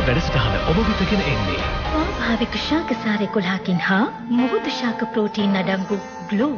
වැඩසටහන ඔබ වෙත ගෙන එන්නේ ස්වාභාවික ශාක සාර 11කින් හා මුහුදු ශාක ප්‍රෝටීන් අඩංගු ග්ලෝ.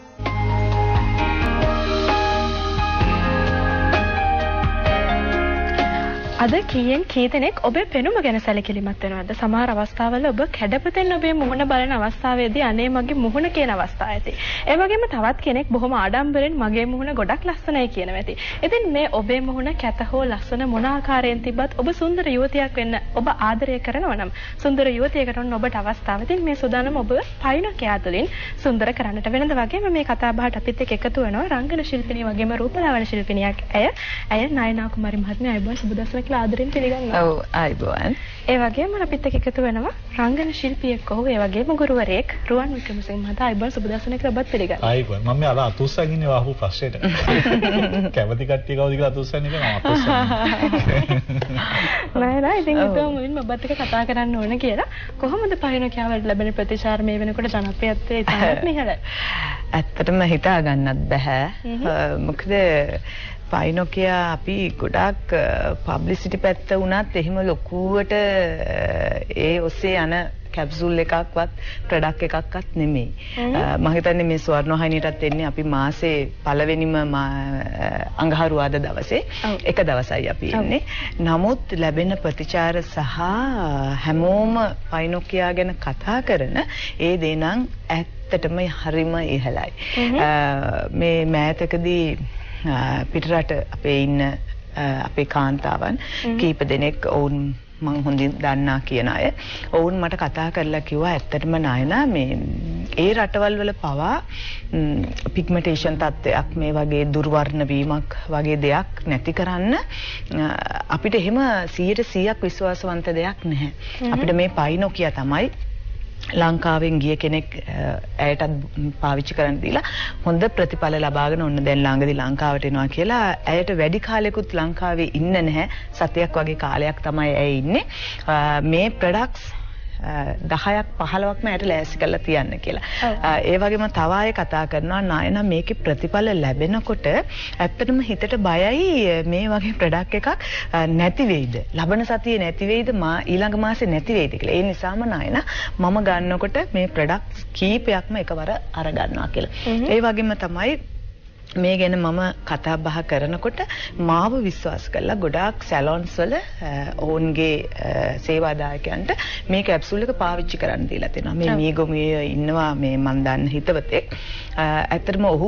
අද කීයෙන් කී දෙනෙක් ඔබේ පෙනුම ගැන සැලකිලිමත් වෙනවද? සමහර අවස්ථාවල ඔබ කැඩපතෙන් ඔබේ මුහුණ බලන අවස්ථාවේදී අනේ මගේ මුහුණ කියන අවස්ථා ඇති. ඒ වගේම තවත් කෙනෙක් බොහොම ආඩම්බරෙන් මගේ මුහුණ ගොඩක් ලස්සනයි කියනවා ඇති. ඉතින් මේ ඔබේ මුහුණ කැත හෝ ලස්සන මොන ආකාරයෙන් තිබ්බත් ඔබ සුන්දර යුවතියක් වෙන්න ඔබ ආදරය කරනවා නම් සුන්දර යුවතියකට වන්න ඔබට අවස්ථාව තියෙන මේ සුදානම ඔබ පයින්ොකියා තුළින් සුන්දර කරන්නට වෙනද වගේම මේ කතා බහට අපිත් එක්ක එකතු වෙනවා රංගන ශිල්පිනිය වගේම රූපලාවන්‍ය ශිල්පිනියක් ඇය නයනා කුමාරි මහත්මිය අයබෝන් සුබදස්ම කියලා ආදරෙන් පිළිගන්නවා. ඔව් අයබෝන්. ඒ වගේම අපිත් එක්ක එකතු වෙනවා රංගන ශිල්පියෙක් ඔහු ඒ වගේම ගුරුවරයෙක් රුවන් වික්‍රමසිංහ මහතා අයබෝන් සුබදස්ම කියලා ඔබත් පිළිගන්නවා. අයබෝන්. මම මේ අර අතුස්සන් ඉන්නේ වහපු ප්‍රශ්නෙට. කැමති කට්ටිය කවුද කියලා අතුස්සන් ඉන්නේ මම අතුස්සන්. නෑ ඉතින් හිතුවා මුලින්ම ඔබත් එක්ක කතා කරන්න ඕන කියලා. කොහොමද පයින්ොකියාවලට ලැබෙන ප්‍රතිචාර මේ වෙනකොට ජනප්‍රියත්වයේ ඉතාමත් ඉහළයි. ඇත්තටම හිතා ගන්නත් බෑ. මොකද පයින්ොකියා අපි ගොඩක් පබ්ලිසිටි පැත්ත වුණත් එහෙම ලොකුවට ඒ ඔස්සේ යන කැප්සූල් එකක්වත් ප්‍රොඩක්ට් එකක්වත් නෙමෙයි. මම හිතන්නේ මේ ස්වර්ණවාහිනියටත් එන්නේ අපි මාසේ පළවෙනිම අඟහරුවාදා දවසේ එක දවසයි අපි ඉන්නේ. නමුත් ලැබෙන ප්‍රතිචාර සහ හැමෝම පයින්ොකියා ගැන කතා කරන ඒ දේ නම් ඇත්තටම හරිම ඉහළයි. මේ මෑතකදී පිටරට අපේ ඉන්න අපේ කාන්තාවන් කීප දෙනෙක් ඔවුන් මං හොඳින් දන්නා කියන අය ඔවුන් මට කතා කරලා කිව්වා ඇත්තටම නයනා මේ ඒ රටවල් වල පවා පිග්මන්ටේෂන් තත්ත්වයක් මේ වගේ දුර්වර්ණ වීමක් වගේ දෙයක් නැති කරන්න අපිට එහෙම 100% විශ්වාසවන්ත දෙයක් නැහැ. අපිට මේ පයින්ොකියා තමයි ලංකාවෙන් ගිය කෙනෙක් ඇයටත් පාවිච්චි කරන්න දීලා හොඳ ප්‍රතිඵල ලබාගෙන ඔන්න දැන් ළඟදී ලංකාවට එනවා කියලා ඇයට වැඩි කාලයකුත් ලංකාවේ ඉන්න නැහැ සතියක් වගේ කාලයක් තමයි ඇය ඉන්නේ මේ ප්‍රොඩක්ට්ස් 10ක් 15ක්ම ඇයට ලෑස්ති කරලා තියන්න කියලා. ඒ වගේම තව අය කතා කරනවා නායනා මේකේ ප්‍රතිඵල ලැබෙනකොට ඇත්තටම හිතට බයයි මේ වගේ ප්‍රොඩක්ට් එකක් නැති වෙයිද? ලබන සතියේ නැති වෙයිද? ඊළඟ මාසේ නැති වෙයිද කියලා. ඒ නිසාම නායනා මම ගන්නකොට මේ ප්‍රොඩක්ට්ස් කීපයක්ම එකවර අර ගන්නවා කියලා. ඒ වගේම තමයි මේ ගැන මම කතා බහ කරනකොට මාව විශ්වාස කරලා ගොඩාක් සැලොන්ස් වල ඔවුන්ගේ සේවාදායකයන්ට මේ කැප්සූල් එක පාවිච්චි කරන්න දීලා තියෙනවා. මේ මීගොමියේ ඉන්නවා මේ මන් දන්න හිතවතෙක්. ඇත්තටම ඔහු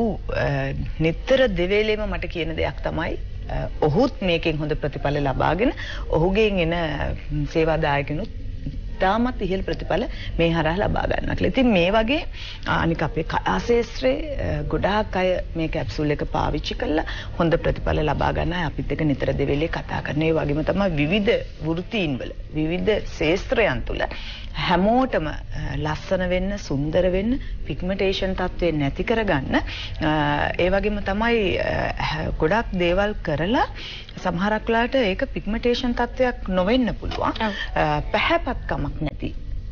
නිතර දෙවේලෙම මට කියන දෙයක් තමයි ඔහුත් මේකෙන් හොඳ ප්‍රතිඵල ලබාගෙන ඔහුගෙන් එන සේවාදායකනුත් තාමත් ඉහළ ප්‍රතිඵල මේ හරහා ලබා ගන්නවා කියලා. ඉතින් මේ වගේ අනික අපේ කලා ශාස්ත්‍රයේ ගොඩාක් අය මේ කැප්සූල් එක පාවිච්චි කරලා හොඳ ප්‍රතිඵල ලබා ගන්න අපිත් එක්ක නිතර දෙවෙලේ කතා කරන. ඒ වගේම තමයි විවිධ වෘත්තීන් වල විවිධ ශාස්ත්‍රයන් තුල හැමෝටම ලස්සන වෙන්න, සුන්දර වෙන්න, පිග්මන්ටේෂන් තත්ත්වය නැති කරගන්න ඒ වගේම තමයි ගොඩක් දේවල් කරලා සමහරක් වෙලාවට ඒක පිග්මන්ටේෂන් තත්ත්වයක් නොවෙන්න පුළුවන්. පැහැපත්කමක් නැති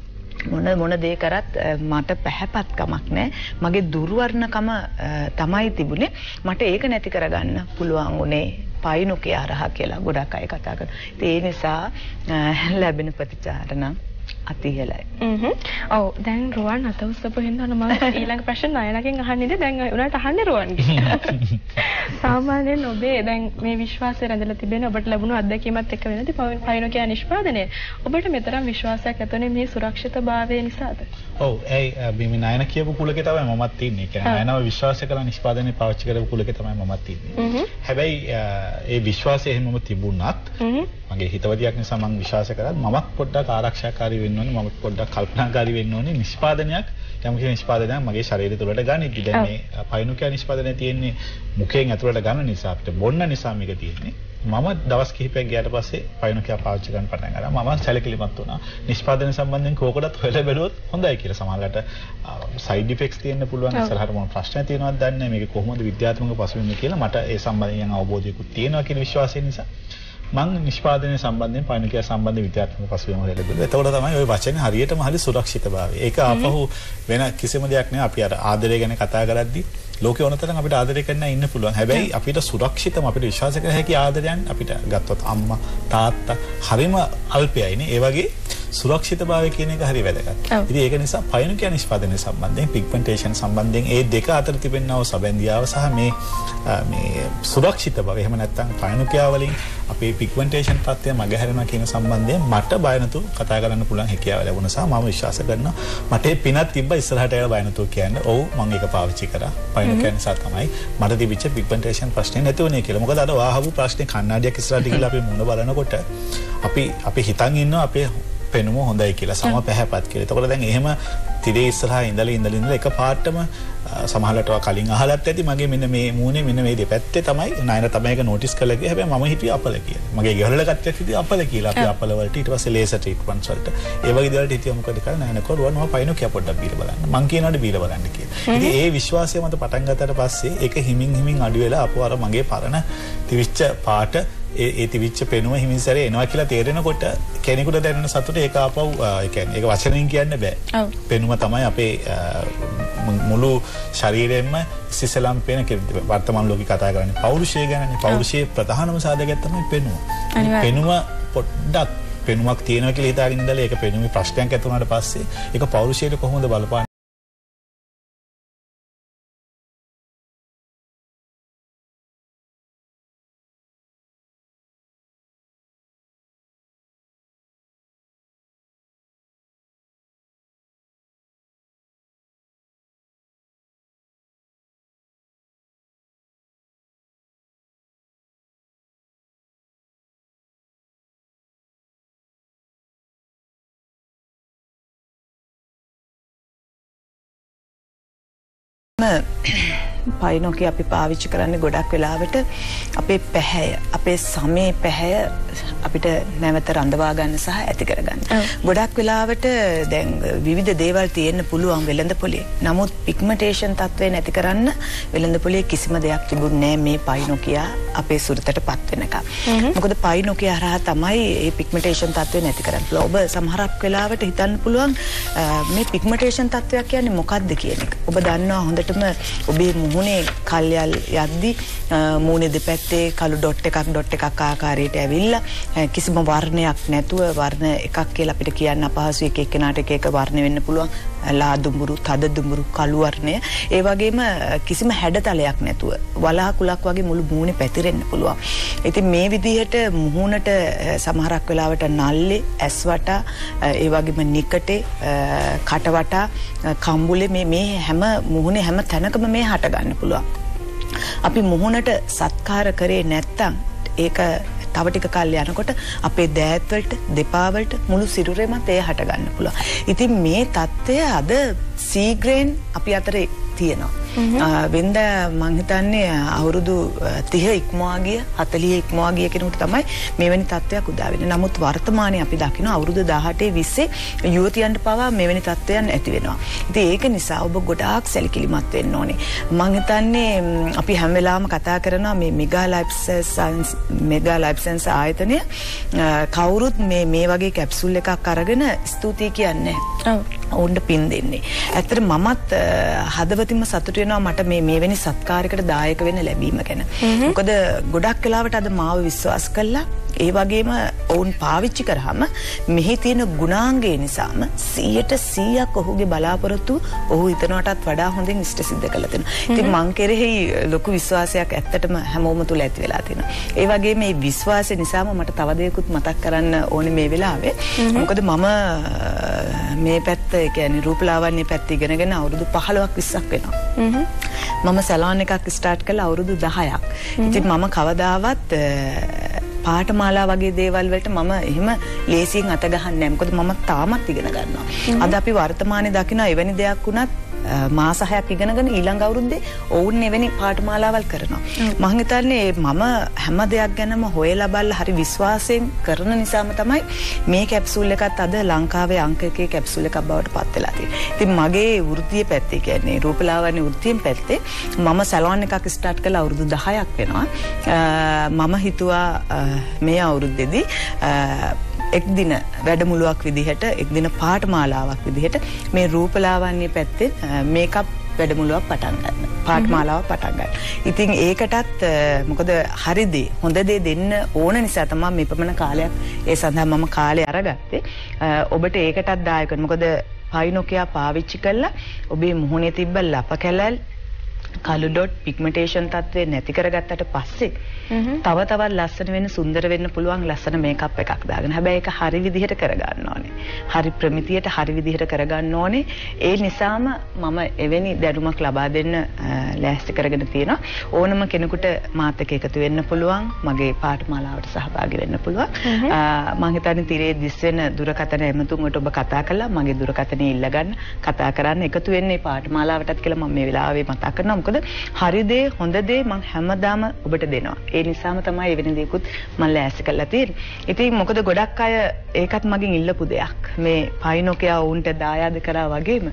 මොන දේ කරත් මට පැහැපත්කමක් නැහැ. මගේ දුර්වර්ණකම තමයි තිබුණේ. මට ඒක නැති කරගන්න පුළුවන් උනේ පයින්ොකියා හරහා කියලා ගොඩක් අය කතා කරනවා. ඒ නිසා ලැබෙන ප්‍රතිචාර නම් අතිහෙලයි. ඔව් දැන් රුවන් අත උස්සපු හින්දා මම ඊළඟ ප්‍රශ්න නයනගෙන් අහන්නේ දැන් උනාට අහන්නේ රුවන්ගේ. සාමාන්‍යයෙන් ඔබේ දැන් මේ විශ්වාසය රැඳලා තිබෙන ඔබට ලැබුණු අත්දැකීමත් එක්ක වෙනදී පයින්ොකියා නිෂ්පාදනය ඔබට මෙතරම් විශ්වාසයක් ඇතුනේ මේ සුරක්ෂිතභාවය නිසාද? ඔව් ඒ මේ නයන කියපු කුලකේ තමයි මමත් ඉන්නේ. ඒ කියන්නේ නයනව විශ්වාස කරලා නිෂ්පාදනය පාවිච්චි කරපු කුලකේ තමයි මමත් ඉන්නේ. හැබැයි ඒ විශ්වාසය එහෙමම තිබුණත් මගේ හිතවතියක් නිසා මම විශ්වාස කරත් මමත් පොඩ්ඩක් ආරක්ෂාකාරී වෙන්න ඕනේ. මම පොඩ්ඩක් කල්පනාකාරී වෙන්න ඕනේ. නිෂ්පාදනයක් යම් කිසි නිෂ්පාදනයක් මගේ ශරීරය තුළට ගනිද්දි දැන් මේ පයින්ොකියා නිෂ්පාදනය තියෙන්නේ මුඛයෙන් ඇතුළට ගන්න නිසා අපිට බොන්න නිසා මේක තියෙන්නේ. මම දවස් කිහිපයක් ගියාට පස්සේ පයින්ොකියා පාවිච්චි කරන්න පටන් ගත්තා. මම සැලකිලිමත් වුණා. නිෂ්පාදනය සම්බන්ධයෙන් කෝකටත් හොයලා බැලුවොත් හොඳයි කියලා. සමහරකට සයිඩ් ඉෆෙක්ට්ස් තියෙන්න පුළුවන්. ඉස්සරහට මොන ප්‍රශ්න තියෙනවද දන්නේ නැහැ. මේක කොහොමද විද්‍යාත්මක පසුබිම කියලා මට ඒ සම්බන්ධයෙන් අවබෝධයකුත් තියෙනවා කියන විශ්වාසය නිසා මම නිෂ්පාදනය සම්බන්ධයෙන් පයින්ොකියා සම්බන්ධ විද්‍යාත්මක පසුබිම හොයලා බලුවා. එතකොට තමයි ওই වචනේ හරියටම හරි සුරක්ෂිතභාවය. ඒක ආපහු වෙන කිසිම දෙයක් නෙවෙයි. අපි අර ආදරය ගැන කතා කරද්දී ලෝකේ ඕන තරම් අපිට ආදරය කරන්න ඉන්න පුළුවන්. හැබැයි අපිට සුරක්ෂිතව අපිට විශ්වාස කර හැකි ආදරයන් අපිට ගත්තොත් අම්මා තාත්තා හරිම අල්පයයිනේ. ඒ වගේ සුරක්ෂිතභාවය කියන එක හරි වැදගත්. ඉතින් ඒක නිසා පයනුකියා නිෂ්පාදනය සම්බන්ධයෙන් පිග්මන්ටේෂන් සම්බන්ධයෙන් ඒ දෙක අතර තිබෙනා වූ සබැඳියාව සහ මේ සුරක්ෂිත බව එහෙම නැත්නම් පයනුකියා වලින් අපේ පිග්මන්ටේෂන් තත්ත්වය මගහැරෙනවා කියන සම්බන්ධයෙන් මට බය නැතුව කතා කරන්න පුළුවන් හැකියාව ලැබුණ නිසා මම විශ්වාස කරනවා මට ඒ පිනක් තිබ්බ ඉස්සරහට යලා බය නැතුව කියන්න. ඔව් මම ඒක පාවිච්චි කරා. පයනුකියා නිසා තමයි මට තිබිච්ච පිග්මන්ටේෂන් ප්‍රශ්නේ නැති වුණේ කියලා. මොකද අර වාහපු ප්‍රශ්නේ කණ්ණාඩියක් ඉස්සරහට ගිහලා අපි මුණ බලනකොට අපි හිතන් ඉන්නවා අපේ පෙනුම හොඳයි කියලා සම පැහැපත් කියලා. එතකොට දැන් එහෙම තිරේ ඉස්සරහා ඉඳලා එක පාටම සමහරවිට කලින් අහලත් ඇති මගේ මෙන්න මේ මූණේ මෙන්න මේ දෙපැත්තේ තමයි නයන තමයි ඒක නොටිස් කරලා ගියා. හැබැයි මම හිතුවේ අපල කියලා. මගේ ගෙවල ගත්තත් හිතුවේ අපල කියලා. අපි අපල වලට ඊට පස්සේ ලේසර් ට්‍රීට්මන්ට්ස් වලට ඒ වගේ දේවල්ට හිතුවා මොකද කරන්නේ නයන කරුවා මම පයින්ෝකියා පොඩ්ඩක් බීලා බලන්න. මං කියනවානේ බීලා බලන්න කියලා. ඉතින් ඒ විශ්වාසය මත පටන් ගත්තට පස්සේ ඒක හිමින් අඩු වෙලා අපෝ අර මගේ පරණ තිවිච්ච පාට ඒ තිවිච්ච පෙනුම හිමින් සැරේ එනවා කියලා තේරෙනකොට කෙනෙකුට දැනෙන සතුට ඒක ආපහු ඒ කියන්නේ ඒක වචනෙන් කියන්න බෑ. පෙනුම තමයි අපේ මුළු ශරීරයෙන්ම සිසලම් පේන වර්තමාන ලෝකේ කතා කරන්නේ පෞරුෂය ගැනනේ. පෞරුෂයේ ප්‍රධානම සාධකයක් තමයි පෙනුම. පෙනුම පොඩ්ඩක් පෙනුමක් තියෙනවා කියලා හිතාගෙන ඉඳලා ඒක පෙනුමේ ප්‍රශ්නයක් ඇති වුණාට පස්සේ ඒක පෞරුෂයට කොහොමද බලපාන්නේ? පයිනෝකියා අපි පාවිච්චි කරන්නේ ගොඩක් වෙලාවට අපේ පැහැය අපේ සමේ පැහැය අපිට නැවත රඳවා ගන්න සහ ඇති කරගන්න. ගොඩක් වෙලාවට දැන් විවිධ දේවල් තියෙන්න පුළුවන් වෙළඳපොලේ. නමුත් පිග්මන්ටේෂන් තත්ත්වය නැති කරන්න වෙළඳපොලේ කිසිම දෙයක් තිබුණේ නැහැ මේ පයිනෝකියා අපේ සුරතටපත් වෙනකම්. මොකද පයිනෝකියා හරහා තමයි මේ පිග්මන්ටේෂන් තත්ත්වය නැති කරන්නේ. ඔබ සමහරක් වෙලාවට හිතන්න පුළුවන් මේ පිග්මන්ටේෂන් තත්ත්වයක් කියන්නේ මොකක්ද කියන එක. ඔබ දන්නවා හොඳටම ඔබේ මුහුණේ කල්යල් යද්දි මූණේ දෙපැත්තේ කළු ඩොට් එකක් ආකාරයට ඇවිල්ලා කිසිම වර්ණයක් නැතුව වර්ණ එකක් කියලා අපිට කියන්න අපහසුයි. එක එක්කෙනාට එක වර්ණ වෙන්න පුළුවන්. ලා දුඹුරු, තද දුඹුරු, කළු වර්ණය. ඒ වගේම කිසිම හැඩතලයක් නැතුව වලාකුලක් වගේ මුළු මූණේ පැතිරෙන්න පුළුවන්. ඉතින් මේ විදිහට මුහුණට සමහරක් වෙලාවට නල්ලේ, ඇස් වටා, ඒ වගේම නිකටේ, කට වටා, කම්බුලේ මේ හැම මුහුණේ හැම තැනකම මේ හට ගන්න පුළුවන්. අපි මුහුණට සත්කාර කරේ නැත්තම් ඒක තව ටික කල් යනකොට අපේ දෑත් වලට දෙපා වලට මුළු සිරුරෙමත් ඒ හට ගන්න පුළුවන්. ඉතින් මේ தත්ත්වය අද සීග්‍රේන් අපි අතරේ තියෙනවා. වෙනද මං හිතන්නේ අවුරුදු 30 ඉක්මවා ගිය 40 ඉක්මවා ගිය කෙනෙකුට තමයි මෙවැනි තත්ත්වයක් උදා වෙන්නේ. නමුත් වර්තමානයේ අපි දකිනවා අවුරුදු 18 20 යුවතියන්ට පවා මෙවැනි තත්ත්වයන් ඇති වෙනවා. ඉතින් ඒක නිසා ඔබ ගොඩාක් සැලකිලිමත් වෙන්න ඕනේ. මං හිතන්නේ අපි හැම වෙලාවම කතා කරනවා මේ මෙගා ලයිෆ් සයන්ස් ආයතනය කවුරුත් මේ වගේ කැප්සූල් එකක් අරගෙන ස්තුතියි කියන්නේ. ඔවුන්ට පින් දෙන්නේ. ඇත්තට මමත් හදවතින්ම සතුටු වෙනවා මට මේ වෙනි සත්කාරයකට දායක වෙන්න ලැබීම ගැන. මොකද ගොඩක් වෙලාවට අද මාව විශ්වාස කළා ඒ වගේම ඔවුන් පාවිච්චි කරාම මෙහි තියෙන ගුණාංගය නිසාම 100% ඔහුගේ බලාපොරොත්තු ඔහු හිතනටත් වඩා හොඳින් ඉෂ්ට සිද්ධ කරලා තියෙනවා. ඉතින් මං කෙරෙහි ලොකු විශ්වාසයක් ඇත්තටම හැමෝම තුල ඇති වෙලා තියෙනවා. ඒ වගේම මේ විශ්වාසය නිසාම මට තව දෙයක්ත් මතක් කරන්න ඕනේ මේ වෙලාවේ. මොකද මම මේ පැත්ත ඒ කියන්නේ රූපලාවන්‍ය පැත්ත ඉගෙනගෙන අවුරුදු 15ක් 20ක් වෙනවා. මම සැලෝන් එකක් ස්ටාර්ට් කළා අවුරුදු 10ක්. ඉතින් මම කවදාවත් පාඨමාලා වගේ දේවල් වලට මම එහෙම ලේසියෙන් අත ගහන්නේ නැහැ. මොකද මම තාමත් ඉගෙන ගන්නවා. අද අපි වර්තමානයේ දකින එවැනි දෙයක් වුණත් මාස 6ක් ඉගෙනගෙන ඊළඟ අවුරුද්දේ ඔවුන් එවැනි පාඨමාලාවල් කරනවා. මම හිතන්නේ මම හැම දෙයක් ගැනම හොයලා බලලා හරි විශ්වාසයෙන් කරන නිසාම තමයි මේ කැප්සූල් එකත් අද ලංකාවේ අංක 1 කැප්සූල් එකක් බවට පත් වෙලා තියෙන්නේ. ඉතින් මගේ වෘත්තීය පැත්තේ කියන්නේ රූපලාවන්‍ය වෘත්තියෙන් පැත්තේ මම සැලෝන් එකක් ස්ටාර්ට් කළා අවුරුදු 10ක් වෙනවා. මම හිතුවා මේ අවුරුද්දේදී එක් දින වැඩමුළුවක් විදිහට එක් දින පාඨමාලාවක් විදිහට මේ රූපලාවන්‍ය පැත්තේ මේකප් වැඩමුළුවක් පටන් ගන්න. පාඨමාලාවක් පටන් ගන්න. ඉතින් ඒකටත් මොකද හරි දේ හොඳ දේ දෙන්න ඕන නිසා තමයි මේ පමණ කාලයක් ඒ සඳහා මම කාලය අරගත්තේ. ඔබට ඒකටත් දායක වෙන්න. මොකද පයිනොකියා පාවිච්චි කළා ඔබේ මුහුණේ තිබ්බ ලප කැලල් කළු ඩොට් පිග්මන්ටේෂන් තත්ත්වය නැති කරගත්තට පස්සේ තව තවත් ලස්සන වෙන්න සුන්දර වෙන්න පුළුවන් ලස්සන මේකප් එකක් දාගෙන. හැබැයි ඒක හරි විදිහට කරගන්න ඕනේ. හරි ප්‍රමිතියට හරි විදිහට කරගන්න ඕනේ. ඒ නිසාම මම එවැනි දැනුමක් ලබා දෙන්න ලෑස්ති කරගෙන තියෙනවා. ඕනම කෙනෙකුට මාත් එක්ක එකතු වෙන්න පුළුවන්. මගේ පාඨමාලාවට සහභාගී වෙන්න පුළුවන්. මම හිතන්නේ තිරේ දිස් වෙන දුරකථන එමතුන්ට ඔබ කතා කළා. මගේ දුරකථනේ ඉල්ලගන්න කතා කරන්න එකතු වෙන්නේ පාඨමාලාවටත් කියලා මම මේ වෙලාවේ මතක් කරනවා. මොකද හරි දේ හොඳ දේ මම හැමදාම ඔබට දෙනවා. ඒ නිසාම තමයි එවැනි දේකුත් මම ලෑස්ති කරලා තියෙන්නේ. ඉතින් මොකද ගොඩක් අය ඒකත් මගෙන් ඉල්ලපු දෙයක්. මේ පයිනොකියා වුන්ට දායාද කරා වගේම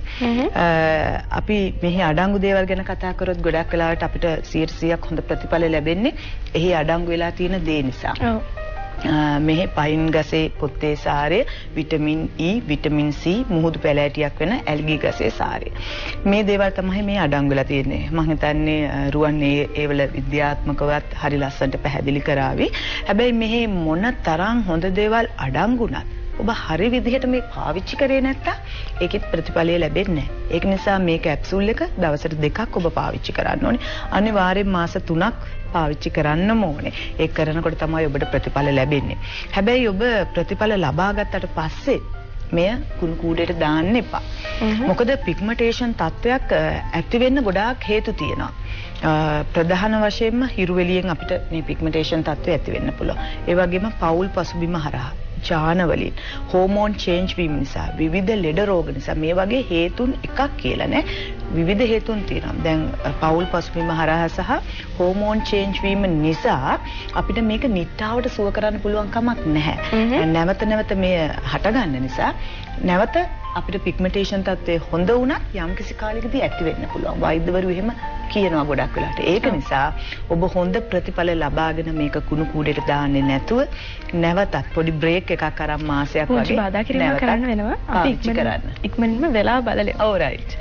අපි මෙහි අඩංගු දේවල් ගැන කතා කරොත් ගොඩක් වෙලාවට අපිට 100%ක් හොඳ ප්‍රතිඵල ලැබෙන්නේ එහි අඩංගු වෙලා තියෙන දේ නිසා. මෙහි පයින් ගසේ පොත්තේ සාරය, විටමින් E, විටමින් C, මුහුදු පැලෑටියක් වෙන ඇල්ගී ගසේ සාරය. මේ දේවල් තමයි මේ අඩංගු වෙලා තියෙන්නේ. මම හිතන්නේ රුවන් ඒවල විද්‍යාත්මකවත් හරි ලස්සනට පැහැදිලි කරાવી. හැබැයි මෙහි මොන තරම් හොඳ දේවල් අඩංගුණත් ඔබ හරි විදිහට මේ පාවිච්චි කරේ නැත්තම් ඒකෙත් ප්‍රතිඵලය ලැබෙන්නේ නැහැ. ඒක නිසා මේ කැප්සූල් එක දවසට 2ක් ඔබ පාවිච්චි කරන්න ඕනේ. අනිවාර්යෙන් මාස 3ක් පාවිච්චි කරන්නම ඕනේ. ඒක කරනකොට තමයි ඔබට ප්‍රතිඵල ලැබෙන්නේ. හැබැයි ඔබ ප්‍රතිඵල ලබා ගත්තට පස්සේ මෙය කුණු කූඩේට දාන්න එපා. මොකද පිග්මන්ටේෂන් තත්වයක් ඇති වෙන්න ගොඩාක් හේතු තියෙනවා. ප්‍රධාන වශයෙන්ම හිරු එළියෙන් අපිට මේ පිග්මන්ටේෂන් තත්ත්වය ඇති වෙන්න පුළුවන්. ඒ වගේම පෞල් පසුබිම හරහා චාන වලින් හෝමෝන් චේන්ජ් වීම නිසා විවිධ ලෙඩ රෝග නිසා මේ වගේ හේතුන් එකක් කියලා නෑ විවිධ හේතුන් තියෙනවා. දැන් පෞල් පසුබිම හරහා සහ හෝමෝන් චේන්ජ් වීම නිසා අපිට මේක නිට්ටාවට සුව කරන්න පුළුවන් කමක් නැහැ. නැවත නැවත මේ හටගන්න නිසා නැවත අපිට පිග්මන්ටේෂන් තත්ත්වය හොඳ වුණත් යම්කිසි කාලයකදී ඇති වෙන්න පුළුවන්. වෛද්‍යවරු එහෙම කියනවා ගොඩක් වෙලාට. ඒක නිසා ඔබ හොඳ ප්‍රතිඵල ලබාගෙන මේක කුණු කූඩේට දාන්නේ නැතුව නැවතත් පොඩි බ්‍රේක් එකක් අරන් මාසයක් වගේ බාධා කිරීමක් කරන්න වෙනවා. අපි ඉක්මනින්ම වෙලා බලලෙමු. ඔව් රයිට්.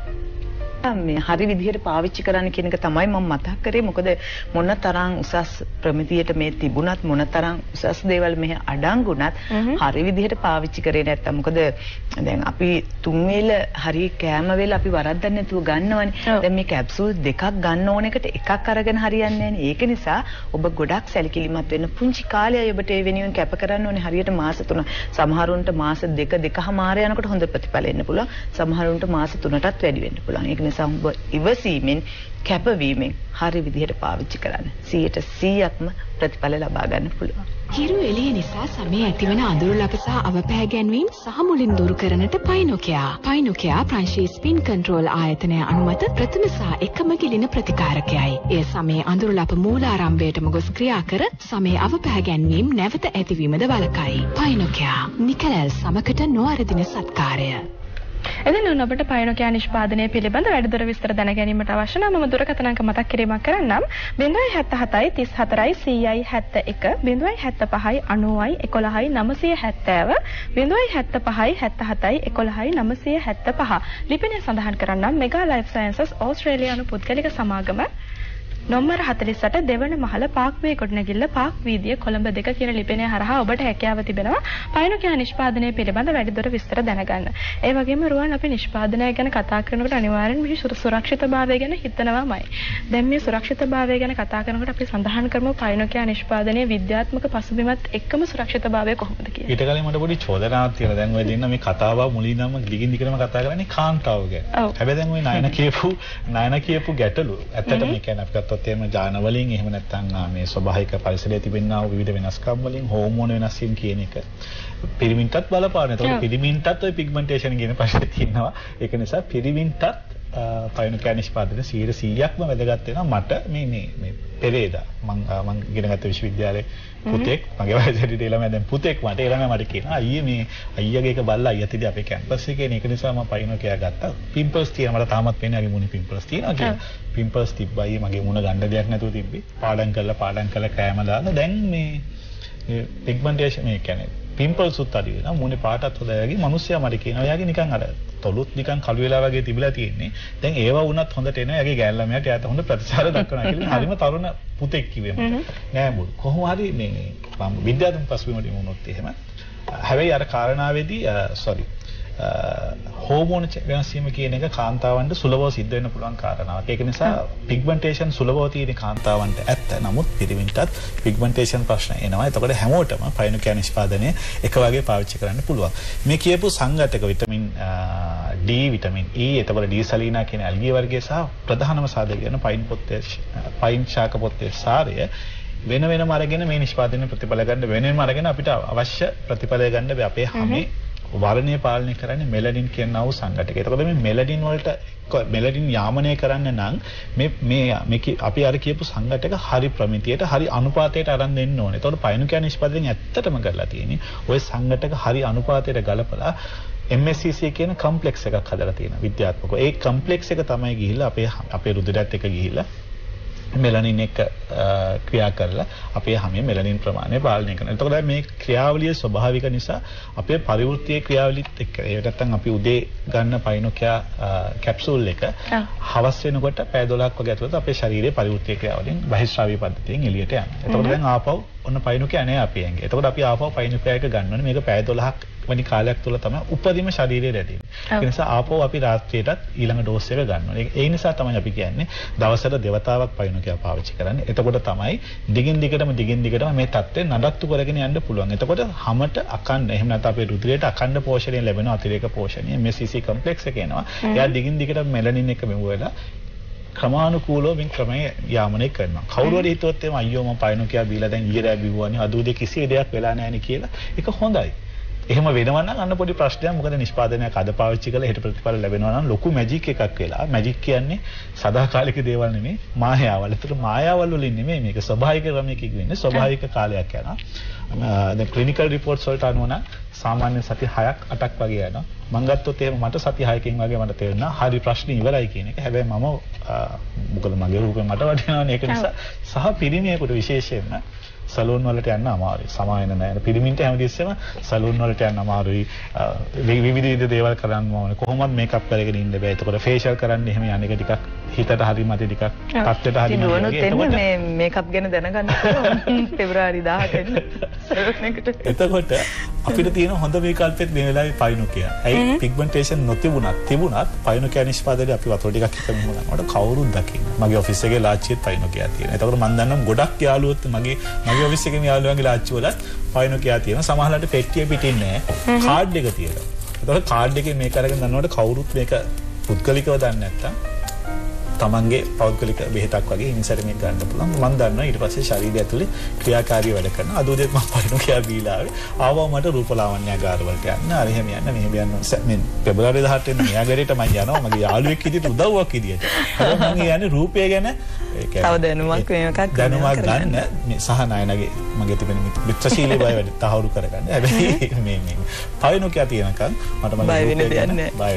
මේ හරි විදිහට පාවිච්චි කරන්න කියන එක තමයි මම මතක් කරේ. මොකද මොන තරම් උසස් ප්‍රමිතියට මේ තිබුණත් මොන තරම් උසස් දේවල් මෙහි අඩංගුණත් හරි විදිහට පාවිච්චි කරේ නැත්තම් මොකද දැන් අපි තුන් වේල හරි කෑම වේල අපි වරද්දන්නේ නැතුව ගන්නවනේ. දැන් මේ කැප්සූල් දෙකක් ගන්න ඕන එකට එකක් අරගෙන හරියන්නේ නැහැ. ඒක නිසා ඔබ ගොඩක් සැලකිලිමත් වෙන්න පුංචි කාලයයි ඔබට ඒ වෙනුවෙන් කැප කරන්න ඕනේ. හරියට මාස 3 සමහරුන්ට මාස 2.5 යනකොට හොඳ ප්‍රතිඵල එන්න පුළුවන්. සමහරුන්ට මාස 3ටත් වැඩි වෙන්න පුළුවන්. ඒක නිසා ඔබ ඉවසීමෙන් කැපවීමෙන් හරි විදිහට පාවිච්චි කරන්න 100%ක්ම ප්‍රතිඵල ලබා ගන්න පුළුවන්. හිරු එළිය නිසා සමේ ඇතිවන අඳුරු ලප සහ අවපෑගැන්වීම් සහ මුලින් දුරු කරනට පයිනොකියා. පයිනොකියා ප්‍රංශීය ස්පින් කන්ට්‍රෝල් ආයතනය අනුමත ප්‍රථම සහ එකම ගිලින ප්‍රතිකාරකයයි. එය සමේ අඳුරු ලප මූලාරම්භයටම ගොස් ක්‍රියා කර සමේ අවපෑගැන්වීම් නැවත ඇතිවීමද වළකයි. පයිනොකියා නිකලල් සමකට නොඅරදින සත්කාරය. එදින ඔබට පයිනොකියා නිෂ්පාදනය පිළිබඳ වැඩිදුර විස්තර දැන ගැනීමට අවශ්‍ය නම් මම දුරකථන අංක මතක් කිරීමක් කරන්නම් 077 34 171 075 90 11 970 075 77 11 975 ලිපිනය සඳහන් කරන්නම් මෙගා ලයිෆ් සයන්සස් ඕස්ට්‍රේලියානු පුද්ගලික සමාගම නොම්බර 48 දෙවන මහල පාක්වේ ගොඩනැගිල්ල පාක් වීදිය කොළඹ 2 කියන ලිපිනය හරහා ඔබට හැකියාව තිබෙනවා පයිනොකියා නිෂ්පාදනය පිළිබඳ වැඩිදුර විස්තර දැනගන්න. ඒ වගේම රුවන් අපි නිෂ්පාදනය ගැන කතා කරනකොට අනිවාර්යෙන් මේ සුරක්ෂිතභාවය ගැන හිතනවාමයි. දැන් මේ සුරක්ෂිතභාවය ගැන කතා කරනකොට අපි සඳහන් කරමු පයිනොකියා නිෂ්පාදනයේ විද්‍යාත්මක පසුබිමත් එක්කම සුරක්ෂිතභාවය කොහොමද කියලා. ඊට කලින් මට පොඩි චෝදනාවක් තියෙනවා. දැන් ඔය දෙන්න මේ කතාව මුලින්ම දිගින් දිගටම කතා කරන්නේ කාන්තාව ගැන. හැබැයි දැන් ඔය නයන කියපු ගැටලු ඇත්තටම මේ කියන්නේ අපි ගත්තොත් එහෙම ජාන වලින් එහෙම නැත්නම් මේ ස්වභාවික පරිසරයේ තිබෙනා වූ විවිධ වෙනස්කම් වලින් හෝමෝන වෙනස් වීම කියන එක පිරිමින්ටත් බලපාන. ඒතකොට පිරිමින්ටත් ওই පිග්මන්ටේෂන් කියන ප්‍රශ්නේ තියෙනවා. ඒක නිසා පිරිමින්ටත් පයිනොකියා නිෂ්පාදනය 100%ක්ම වැදගත් වෙනවා. මට මේ පෙරේදා මම ඉගෙන ගත්ත විශ්වවිද්‍යාලයේ පුතෙක් මගේ වයසට ළමයා දැන් පුතෙක් මට ළමයා මට කියනවා අයියේ මේ අයියාගේ එක බල්ලා අයියත් ඉතින් අපේ කැම්පස් එකේ ඒක නිසා මම පයිනොකියා ගත්තා. පිම්පල්ස් තියෙනවා මට තාමත් වෙන්නේ අගේ මුණේ පිම්පල්ස් තියෙනවා කියලා. පිම්පල්ස් තිබ්බයි මගේ මුණ ගන්න දෙයක් නැතුව තිබ්බේ. පාඩම් කළා කෑම දාලා දැන් මේ පිග්මන්ටේෂන් මේ කියන්නේ පිම්පල්ස් උත් අඩු වෙනවා. මූණේ පාටත් හොඳයි වගේ මිනිස්සයා මට කියනවා එයාගේ නිකන් අර තොලුත් නිකන් කළු වෙලා වගේ තිබිලා තියෙන්නේ. දැන් ඒවා වුණත් හොඳට එනවා. එයාගේ ගෑල්ලාමයට එයාට හොඳ ප්‍රතිචාර දක්වනවා කියලා. හරිම තරුණ පුතෙක් කිව්වේ මට. නෑ බොරු. කොහොම හරි මේ මම විද්‍යාත්මක පසුබිමට වුණොත් එහෙම. හැබැයි අර කාරණාවේදී හෝමෝන වෙනස් වීම කියන එක කාන්තාවන්ට සුලභව සිද්ධ වෙන්න පුළුවන් කාරණාවක්. ඒක නිසා පිග්මන්ටේෂන් සුලභව තියෙන කාන්තාවන්ට ඇත්ත. නමුත් පිරිමින්ටත් පිග්මන්ටේෂන් ප්‍රශ්න එනවා. එතකොට හැමෝටම පයින්නුකියා නිෂ්පාදනය එක වගේ පාවිච්චි කරන්න පුළුවන්. මේ කියපු සංඝටක විටමින් D, විටමින් E, එතකොට D සලීනා කියන ඇල්ගී වර්ගයේ සහ ප්‍රධානම සාධක වෙන පයින් ශාක පොත්තේ සාරය වෙන වෙනම අරගෙන මේ නිෂ්පාදනය ප්‍රතිඵල ගන්න වෙනම අරගෙන අපිට අවශ්‍ය ප්‍රතිඵලය ගන්න අපේ හැමේ වර්ණය පාලනය කරන්නේ මෙලනින් කියන වූ සංඝටක. එතකොට මේ මෙලනින් වලට මෙලනින් යාමනය කරන්න නම් මේ අපි අර කියපු සංඝටක හරි ප්‍රමිතියට හරි අනුපාතයට අරන් දෙන්න ඕනේ. එතකොට පයින්නුකියා නිෂ්පාදනයෙන් ඇත්තටම කරලා තියෙන්නේ ওই සංඝටක හරි අනුපාතයට ගලපලා MSCC කියන කම්ප්ලෙක්ස් එකක් හදලා තියෙනවා විද්‍යාත්මකව. ඒ කම්ප්ලෙක්ස් එක තමයි ගිහිල්ලා අපේ රුධිරයත් එක්ක ගිහිල්ලා මෙලනින් එක ක්‍රියා කරලා අපේ හැමේ මෙලනින් ප්‍රමාණය පාලනය කරනවා. එතකොට මේ ක්‍රියාවලිය ස්වභාවික නිසා අපේ පරිවෘත්තීය ක්‍රියාවලියත් එක්ක ඒ නැත්තම් අපි උදේ ගන්න පයින්නුකියා කැප්සූල් එක හවස් වෙනකොට පැය 12ක් වගේ ඇතුළත අපේ ශරීරයේ පරිවෘත්තීය ක්‍රියාවලියෙන් බහිස්රාවී පද්ධතියෙන් එළියට යනවා. එතකොට දැන් ආපහු ඔන්න පයින්නුකියා නැහැ අපේ ඇඟේ. එතකොට අපි ආපහු පයින්නුකියා එක ගන්න ඕනේ. මේක පැය 12ක් වැනි කාලයක් තුළ තමයි උපරිම ශරීරය රැඳෙන්නේ. ඒ නිසා ආපහු අපි රාත්‍රියටත් ඊළඟ ඩෝස් එක ගන්න ඕනේ. ඒ නිසා තමයි අපි කියන්නේ දවසට දෙවතාවක් පයින්නුකියා පාවිච්චි කරන්නේ. එතකොට තමයි දිගින් දිගටම මේ තත්ත්වය නඩත්තු කරගෙන යන්න පුළුවන්. එතකොට හැමත අකණ්ඩ එහෙම නැත්නම් අපේ රුධිරයට අකණ්ඩ පෝෂණය ලැබෙන අතිරේක පෝෂණය MSCC කම්ප්ලෙක්ස් එක එනවා. එයා දිගින් දිගටම මෙලනින් එක මෙව වෙලා ක්‍රමානුකූලව මේ ක්‍රමය යාමනය කරනවා. කවුරු හරි හිතුවොත් එම අයියෝ මම පයින්නුකියා බීලා දැන් ඊයේ රෑ බිව්වනේ අද උදේ කිසි දෙයක් වෙලා නැහැ නේ කියලා. ඒක හොඳයි. එහෙම වෙනවා නම් අන්න පොඩි ප්‍රශ්නයක්. මොකද නිෂ්පාදනයක් අද පාවිච්චි කරලා හෙට ප්‍රතිඵල ලැබෙනවා නම් ලොකු මැජික් එකක් වෙලා. මැජික් කියන්නේ සදාකාලික දේවල් නෙමෙයි මායාවල්. ඒතර මායාවල් වලින් නෙමෙයි මේක ස්වභාවික ක්‍රමයකින් වෙන්නේ. ස්වභාවික කාලයක් යනවා. දැන් ක්ලිනිකල් රිපෝට්ස් වලට අනුව නම් සාමාන්‍ය සති 6ක් 8ක් වගේ යනවා. මම ගත්තොත් එහෙම මට සති 6කින් වගේ මට තේරුණා හරි ප්‍රශ්නේ ඉවරයි කියන එක. හැබැයි මම මොකද මගේ රූපේ මට වටිනවනේ. ඒක නිසා සහ පිරිමියෙකුට විශේෂයෙන්ම සලූන් වලට යන්න අමාරුයි. සමායන නැහැ. පිරිමින්ට හැමදෙස්සෙම සලූන් වලට යන්න අමාරුයි. විවිධ දේවල් කරන්න ඕනේ. කොහොමද මේකප් කරගෙන ඉන්න බෑ. එතකොට ෆේෂියල් කරන්න එහෙම යන එක ටිකක් හිතට හරි මත ටිකක් තත්ත්වයට හරි මත. එතකොට මේ මේකප් ගැන දැනගන්න පුළුවන් පෙබරවාරි 10කට සලූන් එකට. එතකොට අපිට තියෙන හොඳ විකල්පෙත් මේ වෙලාවේ පයින්නුකියා. ඇයි පිග්මන්ටේෂන් තිබුණත් පයින්නුකියා නිෂ්පාදනයේ අපි වතුර ටිකක් හිතමු ගන්නකොට කවුරුත් දකින්න. මගේ ඔෆිස් එකේ ලාච්චියෙත් පයින්නුකියා තියෙනවා. එතකොට මම දන්නවා ගොඩක් යාළුවොත් මගේ ඔෆිස් එකේ යාළුවන්ගේ ලාච්චි වලත් පයින්නුකියා තියෙනවා. සමහරවිට පෙට්ටිය පිටින් නැහැ. කාඩ් එක තියෙනවා. එතකොට කාඩ් එකේ මේක අරගෙන දන්නකොට කවුරුත් මේක පුද්ගලිකව දන්නේ නැත්තම් තමන්ගේ පෞද්ගලික බෙහෙතක් වගේ ඉන්සර් මේක ගන්න පුළුවන්. මම දන්නවා ඊට පස්සේ ශරීරය ඇතුලේ ක්‍රියාකාරී වැඩ කරන. අද උදේත් මම පයින්නුකියා බීලා ආවා මට රූපලාවන්‍යාගාර වලට යන්න. අර එහෙම යන්න මෙහෙම යන්න. මේ පෙබරවාරි 18 වෙනිදා මෙයාගරේට මම යනවා. මගේ යාළුවෙක් විදිහට උදව්වක් විදිහට. මම කියන්නේ රූපය ගැන තව දැනුමක් මේකක් දැනුමක් ගන්න මේ සහනායනගේ මගේ තිබෙන මිත්‍රශීලී බය වැඩි තහවුරු කරගන්න. හැබැයි මේ පයින්නුකියා තියෙනකන් මට මගේ බය වෙන්න දෙයක්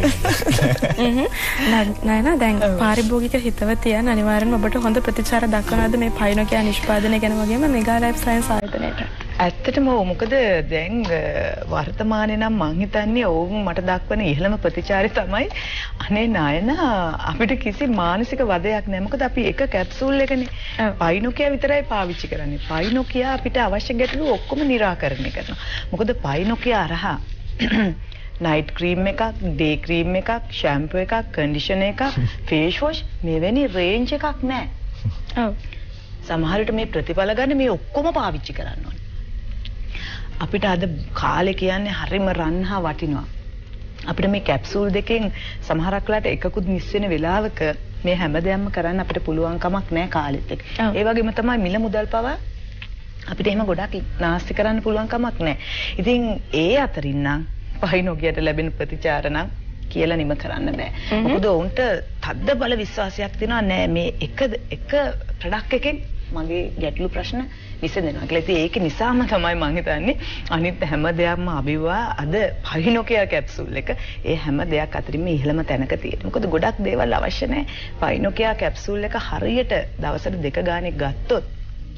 නෑ. දැන් පාරිභෝගික හිතවතියන් අනිවාර්යෙන්ම ඔබට හොඳ ප්‍රතිචාර දක්වනවාද මේ පයින්නුකියා නිෂ්පාදනය ගැන වගේම මෙගා ලයිෆ් සයන්ස් ආයතනයට? ඇත්තටම මොකද දැන් වර්තමානයේ නම් මං හිතන්නේ ඕන් මට දක්වන ඉහළම ප්‍රතිචාරය තමයි අනේ නායන අපිට කිසි මානසික වදයක් නැහැ. මොකද අපි එක කැප්සූල් එකනේ පයින්නුකියා විතරයි පාවිච්චි කරන්නේ. පයින්නුකියා අපිට අවශ්‍ය ගැටලු ඔක්කොම निराකරණය කරනවා. මොකද පයින්නුකියා අරහා නයිට් ක්‍රීම් එකක්, ඩේ ක්‍රීම් එකක්, ෂැම්පූ එකක්, කන්ඩිෂනර් එකක්, ෆේස් වොෂ් මෙවැනි රේන්ජ් එකක් නැහැ. ඔව්. සමහර විට මේ ප්‍රතිඵල ගන්න මේ ඔක්කොම පාවිච්චි කරන්න ඕනේ. අපිට අද කාලේ කියන්නේ හරිම රන්හා වටිනවා. අපිට මේ කැප්සූල් දෙකෙන් සමහරක් වෙලාවට එකකුත් මිස් වෙන වෙලාවක මේ හැමදේම කරන්න අපිට පුළුවන් කමක් නැහැ කාලෙත් එක්ක. ඒ වගේම තමයි මිල මුදල් පවා අපිට එහෙම ගොඩක් නාස්ති කරන්න පුළුවන් කමක් නැහැ. ඉතින් ඒ අතරින් නම් පයින්නුකියාට ලැබෙන ප්‍රතිචාර නම් කියලා නිම කරන්න බෑ. මොකද උන්ට තද්ද බල විශ්වාසයක් තියෙනවා නෑ මේ එක ප්‍රොඩක්ට් එකෙන් මගේ ගැටලු ප්‍රශ්න විසඳෙනවා කියලා. ඉතින් ඒක නිසාම තමයි මම හිතන්නේ අනිත් හැම දෙයක්ම අභිවා අද පයින්නුකියා කැප්සූල් එක ඒ හැම දෙයක් අතරින්ම ඉහළම තැනක තියෙනවා. මොකද ගොඩක් දේවල් අවශ්‍ය නැහැ. පයින්නුකියා කැප්සූල් එක හරියට දවසට 2 ගානේ ගත්තොත්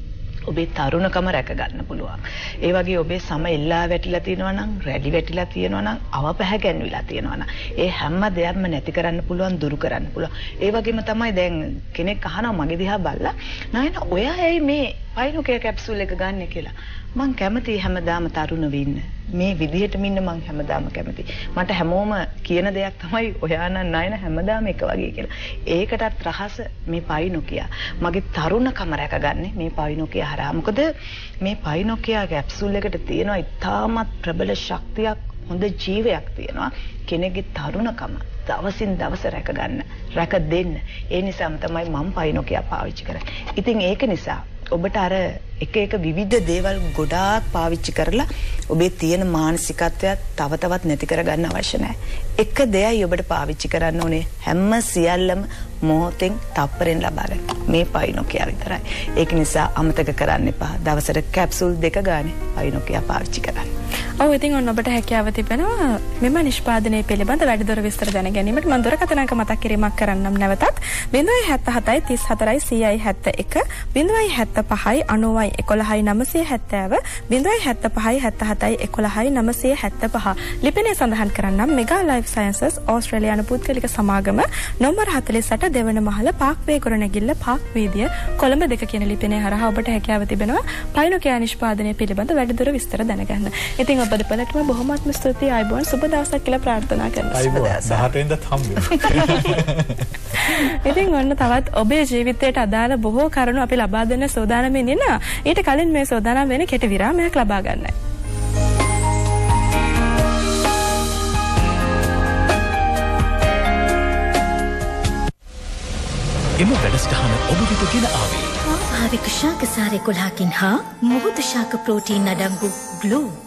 ඔබේ තරුණකම රැක ගන්න පුළුවන්. ඒ වගේ ඔබේ සම එල්ලා වැටිලා තියෙනවා නම්, රැලි වැටිලා තියෙනවා නම්, අවපැහැගැන්විලා තියෙනවා නම්, ඒ හැම දෙයක්ම නැති කරන්න පුළුවන්, දුරු කරන්න පුළුවන්. ඒ වගේම තමයි දැන් කෙනෙක් අහනවා මගේ දිහා බලලා, "නයන ඔයා ඇයි මේ පයින්ෝකියා කැප්සූල් එක ගන්නෙ කියලා?" මං කැමති හැමදාම තරුණ වෙන්න. මේ විදිහටම ඉන්න මං හැමදාම කැමති. මට හැමෝම කියන දෙයක් තමයි ඔයා නම් නයන හැමදාම එක වගේ කියලා. ඒකටත් රහස මේ පයින්ෝකියා. මගේ තරුණකම රැකගන්නේ මේ පයින්ෝකියා හරහා. මොකද මේ පයින්ෝකියා කැප්සූල් එකට තියෙනවා ඉතාමත් ප්‍රබල ශක්තියක්, හොඳ ජීවයක් තියෙනවා. කෙනෙක්ගේ තරුණකම දවසින් දවස රැක ගන්න, රැක දෙන්න. ඒ නිසාම තමයි මම පයින්ෝකියා පාවිච්චි කරන්නේ. ඉතින් ඒක නිසා ඔබට අර එක විවිධ දේවල් ගොඩාක් පාවිච්චි කරලා ඔබේ තියෙන මානසිකත්වයක් තව තවත් නැති කරගන්න අවශ්‍ය නැහැ. එක දෙයයි ඔබට පාවිච්චි කරන්න ඕනේ, හැම සියල්ලම මොහොතෙන් තප්පරෙන් ලබා ගන්න. මේ පයින්ෝකියා විතරයි. ඒක නිසා අමතක කරන්න එපා. දවසට කැප්සූල් 2 ගානේ පයින්ෝකියා පාවිච්චි කරන්න. ඔව් ඉතින් ඔන්න ඔබට හැකියාව තිබෙනවා මෙම නිෂ්පාදනය පිළිබඳ වැඩිදුර විස්තර දැන ගැනීමට. මම දුරකථන අංක මතක් කිරීමක් කරන්නම් නැවතත් 077 34 171 075 90 11 970 075 77 975. ලිපිනය සඳහන් කරන්නම් මෙගා ලයිෆ් සයන්සස් ඕස්ට්‍රේලියානු පුද්ගලික සමාගම නොම්බර 48 දෙවන මහල පාක්වේ ගොඩනැගිල්ල පාක් වීදිය කොළඹ 2 කියන ලිපිනය හරහා ඔබට හැකියාව තිබෙනවා පයින්ෝකියා නිෂ්පාදනය පිළිබඳ වැඩිදුර විස්තර දැනගන්න. ඉතින් ඔබ දෙපළටම බොහොමත්ම ස්තුතියි. ආයුබෝවන්, සුබ දවසක් කියලා ප්‍රාර්ථනා කරනවා. ආයුබෝවන්. 18 වෙනිදාත් හම්බ වෙනවා. ඉතින් ඔන්න තවත් ඔබේ ජීවිතයට අදාළ බොහෝ කරුණු අපි ලබා දෙන්න සූදානම් ඉන්නවා. ඊට කලින් මේ සූදානම් වෙන කෙටි විරාමයක් ලබා ගන්නයි. එම වැඩසටහන ඔබ වෙත ගෙන ආවේ ආහාරික ශාකසාර 11කින් හා මුහුදු ශාක ප්‍රෝටීන් අඩංගු ග්ලෝ